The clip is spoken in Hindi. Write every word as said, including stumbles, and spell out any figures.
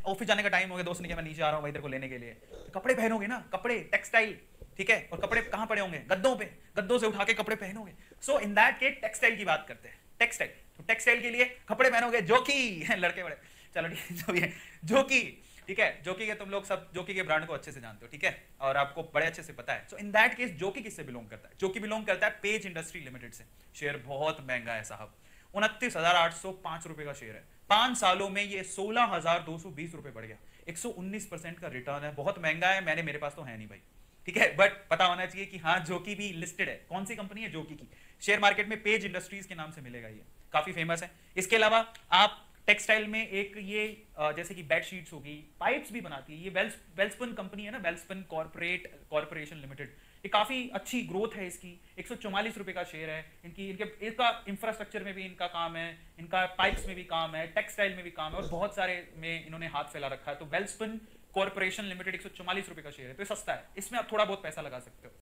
ऑफिस जाने का टाइम हो गया, दोस्त ने कहा मैं नीचे आ रहा हूँ भाई तेरे को लेने के लिए, तो कपड़े पहनोगे ना, कपड़े टेक्सटाइल, ठीक है, और कपड़े कहाँ पड़े होंगे, गद्दों पे, गद्दों से उठा के कपड़े पहनोगे। So in that case textile की बात करते हैं, टेक्सटाइल, तो टेक्सटाइल के लिए कपड़े पहनोगे जो कि लड़के बड़े, चलो ठीक है जो भी है, जो कि ठीक है, जोकी के तुम लोग सब जोकी के ब्रांड को अच्छे से जानते हो, ठीक है, और आपको बड़े अच्छे से पता है। सो इन दैट केस जोकी किससे बिलोंग करता है, जोकी बिलोंग करता है पेज इंडस्ट्री लिमिटेड से। शेयर बहुत महंगा है साहब, उनतीस हजार आठ सौ पांच रुपए का शेयर है, पांच सालों में ये सोलह हजार दो सौ बीस रुपए बढ़ गया, एक सौ उन्नीस परसेंट का रिटर्न है, बहुत महंगा है। मैंने, मेरे पास तो है नहीं भाई, ठीक है, बट पता होना चाहिए कि हाँ जोकी भी लिस्टेड है। कौन सी कंपनी है जोकी की, शेयर मार्केट में पेज इंडस्ट्रीज के नाम से मिलेगा, ये काफी फेमस है। इसके अलावा आप टेक्सटाइल में एक ये जैसे कि बेड शीट्स होगी, पाइप्स भी बनाती है ये, वेल्स वेल्सपन कंपनी है ना, वेल्सपन कॉर्पोरेट कॉर्पोरेशन लिमिटेड, ये काफी अच्छी ग्रोथ है इसकी, एक सौ चौवालीस रुपए का शेयर है इनकी, इनके इसका इंफ्रास्ट्रक्चर में भी इनका काम है, इनका पाइप्स में भी काम है, टेक्सटाइल में भी काम है, और बहुत सारे में इन्होंने हाथ फैला रखा है। तो वेल्सपन कॉर्पोरेशन लिमिटेड एक सौ चौवालीस रुपए का शेयर है, तो ये सस्ता है, इसमें आप थोड़ा बहुत पैसा लगा सकते हो।